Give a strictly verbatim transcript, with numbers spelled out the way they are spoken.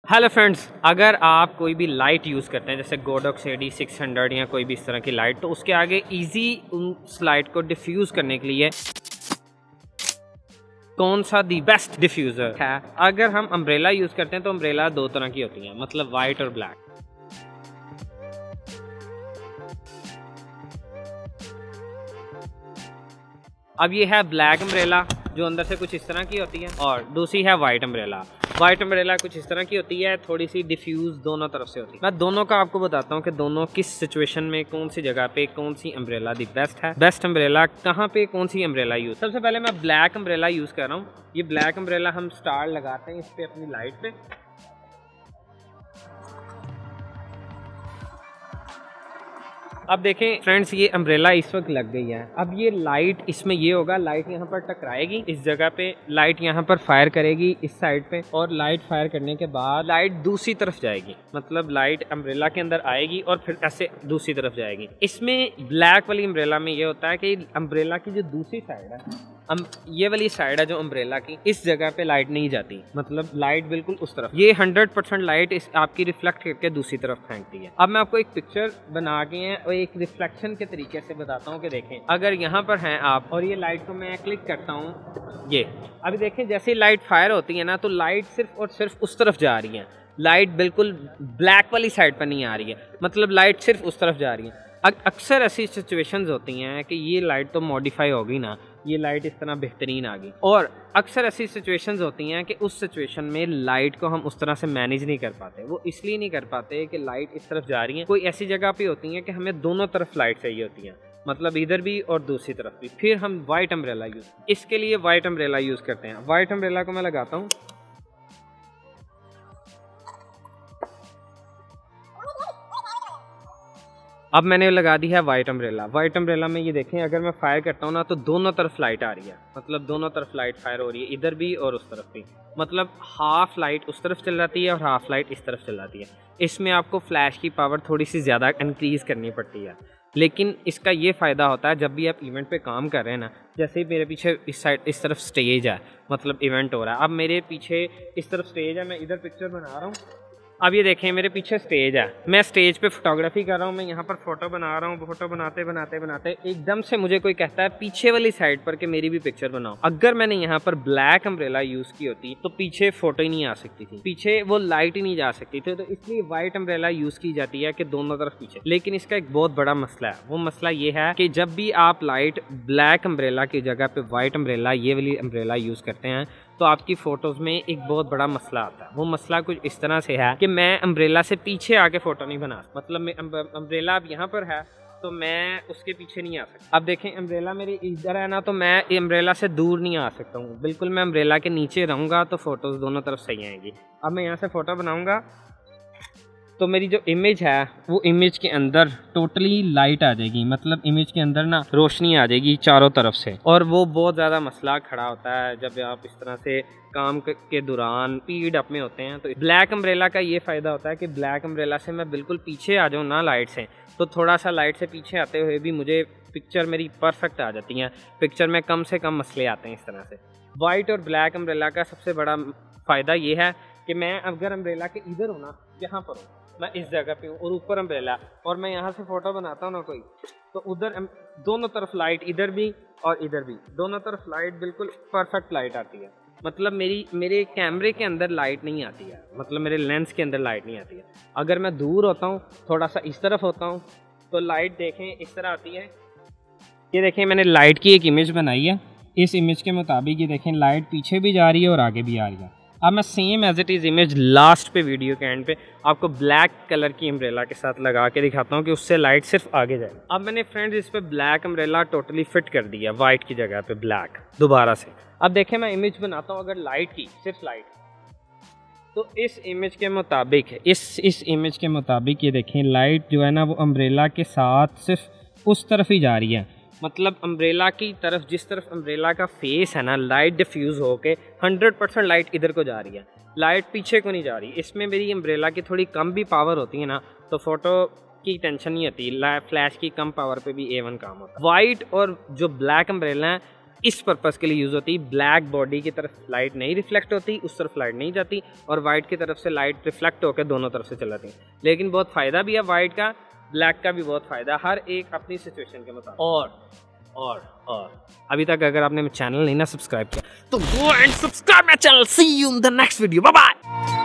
Hello friends, अगर आप कोई भी लाइट यूज़ करते हैं जैसे Godox A D six hundred या कोई भी इस तरह की लाइट, तो उसके आगे इजी उस लाइट को डिफ्यूज़ करने के लिए कौन सा दी बेस्ट डिफ्यूज़र है। अगर हम अम्ब्रेला यूज़ करते हैं तो अम्ब्रेला दो तरह की होती हैं, मतलब वाइट और ब्लैक। अब ये है ब्लैक अम्ब्रेला जो अंदर से कुछ इस तरह की होती है, और दूसरी है वाइट अम्ब्रेला। वाइट अम्ब्रेला कुछ इस तरह की होती है, थोड़ी सी डिफ्यूज दोनों तरफ से होती है। मैं दोनों का आपको बताता हूँ कि दोनों किस सिचुएशन में कौन सी जगह पे कौन सी अम्ब्रेला दी बेस्ट है। बेस्ट अम्ब्रेला कहाँ पे कौन सी अम्ब्रेला यूज। सबसे पहले मैं ब्लैक अम्ब्रेला यूज कर रहा हूँ। ये ब्लैक अम्ब्रेला हम स्टार लगाते हैं इस पे अपनी लाइट पे। अब देखें फ्रेंड्स, ये अम्ब्रेला इस वक्त लग गई है। अब ये लाइट इसमें ये होगा, लाइट यहाँ पर टकराएगी इस जगह पे, लाइट यहाँ पर फायर करेगी इस साइड पे, और लाइट फायर करने के बाद लाइट दूसरी तरफ जाएगी, मतलब लाइट अम्ब्रेला के अंदर आएगी और फिर ऐसे दूसरी तरफ जाएगी। इसमें ब्लैक वाली अम्ब्रेला में ये होता है कि अम्ब्रेला की जो दूसरी साइड है, अम, ये वाली साइड है जो अम्ब्रेला की, इस जगह पे लाइट नहीं जाती, मतलब लाइट बिल्कुल उस तरफ। ये हंड्रेड परसेंट लाइट इस आपकी रिफ्लेक्ट करके दूसरी तरफ फेंकती है। अब मैं आपको एक पिक्चर बना के हैं और एक रिफ्लेक्शन के तरीके से बताता हूँ कि देखें, अगर यहाँ पर हैं आप और ये लाइट को मैं क्लिक करता हूँ, ये अभी देखें जैसे लाइट फायर होती है ना, तो लाइट सिर्फ और सिर्फ उस तरफ जा रही है, लाइट बिल्कुल ब्लैक वाली साइड पर नहीं आ रही है, मतलब लाइट सिर्फ उस तरफ जा रही है। अक्सर ऐसी सिचुएशंस होती हैं कि ये लाइट तो मॉडिफाई होगी ना, ये लाइट इस तरह बेहतरीन आ गई, और अक्सर ऐसी सिचुएशंस होती हैं कि उस सिचुएशन में लाइट को हम उस तरह से मैनेज नहीं कर पाते। वो इसलिए नहीं कर पाते कि लाइट इस तरफ जा रही है, कोई ऐसी जगह पे होती है कि हमें दोनों तरफ लाइट चाहिए होती है, मतलब इधर भी और दूसरी तरफ भी। फिर हम वाइट अम्ब्रेला यूज, इसके लिए वाइट अम्ब्रेला यूज करते हैं। वाइट अम्ब्रेला को मैं लगाता हूँ, अब मैंने लगा दी है वाइट अम्ब्रेला। वाइट अम्ब्रेला में ये देखें, अगर मैं फायर करता हूँ ना तो दोनों तरफ लाइट आ रही है, मतलब दोनों तरफ लाइट फायर हो रही है, इधर भी और उस तरफ भी, मतलब हाफ लाइट उस तरफ चल जाती है और हाफ लाइट इस तरफ चल जाती है। इसमें आपको फ्लैश की पावर थोड़ी सी ज़्यादा इंक्रीज़ करनी पड़ती है, लेकिन इसका ये फ़ायदा होता है जब भी आप इवेंट पे काम कर रहे हैं ना, जैसे ही मेरे पीछे इस साइड इस तरफ स्टेज है, मतलब इवेंट हो रहा है, अब मेरे पीछे इस तरफ स्टेज है, मैं इधर पिक्चर बना रहा हूँ। अब ये देखें मेरे पीछे स्टेज है, मैं स्टेज पे फोटोग्राफी कर रहा हूँ, मैं यहाँ पर फोटो बना रहा हूँ। फोटो बनाते बनाते बनाते एकदम से मुझे कोई कहता है पीछे वाली साइड पर कि मेरी भी पिक्चर बनाओ। अगर मैंने यहाँ पर ब्लैक अम्ब्रेला यूज़ की होती तो पीछे फोटो ही नहीं आ सकती थी, पीछे वो लाइट ही नहीं जा सकती थी, तो इसलिए वाइट अम्ब्रेला यूज़ की जाती है कि दोनों तरफ पीछे। लेकिन इसका एक बहुत बड़ा मसला है, वो मसला ये है कि जब भी आप लाइट ब्लैक अम्ब्रेला की जगह पे वाइट अम्ब्रेला, ये वाली अम्ब्रेला यूज़ करते हैं, तो आपकी फ़ोटोज़ में एक बहुत बड़ा मसला आता है। वो मसला कुछ इस तरह से है कि मैं अम्ब्रेला से पीछे आके फ़ोटो नहीं बना, मतलब मैं अम्ब्रेला अब यहाँ पर है तो मैं उसके पीछे नहीं आ सकता। अब देखें अम्ब्रेला मेरी इधर है ना, तो मैं अम्ब्रेला से दूर नहीं आ सकता हूँ, बिल्कुल मैं अम्ब्रेला के नीचे रहूँगा तो फ़ोटोज़ दोनों तरफ सही आएंगी। अब मैं यहाँ से फ़ोटो बनाऊँगा तो मेरी जो इमेज है वो इमेज के अंदर टोटली लाइट आ जाएगी, मतलब इमेज के अंदर ना रोशनी आ जाएगी चारों तरफ से, और वो बहुत ज़्यादा मसला खड़ा होता है जब आप इस तरह से काम के दौरान स्पीड अप में होते हैं। तो ब्लैक अम्ब्रेला का ये फ़ायदा होता है कि ब्लैक अम्ब्रेला से मैं बिल्कुल पीछे आ जाऊँ ना लाइट से, तो थोड़ा सा लाइट से पीछे आते हुए भी मुझे पिक्चर मेरी परफेक्ट आ जाती है, पिक्चर में कम से कम मसले आते हैं इस तरह से। वाइट और ब्लैक अम्ब्रेला का सबसे बड़ा फ़ायदा ये है कि मैं अगर अम्ब्रेला के इधर हूँ ना, यहाँ पर हूँ, मैं इस जगह पे हूँ और ऊपर अम्ब्रेला, और मैं यहाँ से फ़ोटो बनाता हूँ ना कोई, तो उधर दोनों तरफ लाइट, इधर भी और इधर भी, दोनों तरफ लाइट बिल्कुल परफेक्ट लाइट आती है, मतलब मेरी मेरे कैमरे के अंदर लाइट नहीं आती है, मतलब मेरे लेंस के अंदर लाइट नहीं आती है। अगर मैं दूर होता हूँ, थोड़ा सा इस तरफ होता हूँ, तो लाइट देखें इस तरह आती है। ये देखें मैंने लाइट की एक इमेज बनाई है, इस इमेज के मुताबिक ये देखें लाइट पीछे भी जा रही है और आगे भी आ रही है। अब मैं same as it is image last पे वीडियो के एंड पे आपको ब्लैक कलर की अम्ब्रेला के साथ लगा के दिखाता हूँ कि उससे लाइट सिर्फ आगे जाए। अब मैंने फ्रेंड्स इस पे ब्लैक अम्ब्रेला टोटली फिट कर दिया, वाइट की जगह पे ब्लैक दोबारा से। अब देखें मैं इमेज बनाता हूँ अगर लाइट की, सिर्फ लाइट, तो इस इमेज के मुताबिक इस इस इमेज के मुताबिक ये देखें लाइट जो है ना वो अम्ब्रेला के साथ सिर्फ उस तरफ ही जा रही है, मतलब अम्ब्रेला की तरफ, जिस तरफ अम्ब्रेला का फेस है ना, लाइट डिफ्यूज़ होके हंड्रेड परसेंट लाइट इधर को जा रही है, लाइट पीछे को नहीं जा रही। इसमें मेरी अम्ब्रेला की थोड़ी कम भी पावर होती है ना, तो फोटो की टेंशन नहीं होती, फ्लैश की कम पावर पे भी ए वन काम होता है। वाइट और जो ब्लैक अम्ब्रेला है इस पर्पस के लिए यूज़ होती है। ब्लैक बॉडी की तरफ लाइट नहीं रिफ्लेक्ट होती, उस तरफ लाइट नहीं जाती, और वाइट की तरफ से लाइट रिफ्लेक्ट होकर दोनों तरफ से चलाती है। लेकिन बहुत फ़ायदा भी है वाइट का, ब्लैक का भी बहुत फ़ायदा, हर एक अपनी सिचुएशन के मुताबिक। और और और अभी तक अगर आपने मेरा चैनल नहीं ना सब्सक्राइब किया तो go and subscribe my channel. See you in the next video, bye bye.